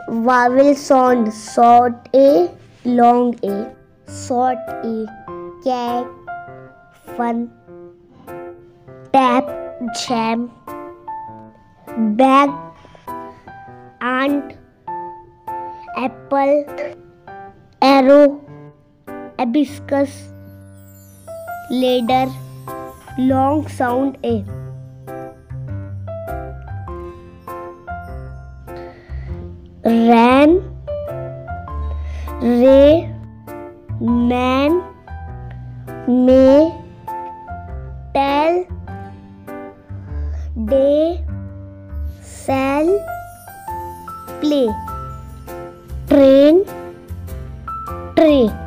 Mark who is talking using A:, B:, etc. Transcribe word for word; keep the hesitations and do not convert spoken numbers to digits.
A: vowel sound, short A, long A. Short A, cat, fun. Tap, jam. Bag, ant. Apple, arrow. Hibiscus, ladder. Long sound A. Ran, ray, man, may, tell, day, shall, play. Train, tray.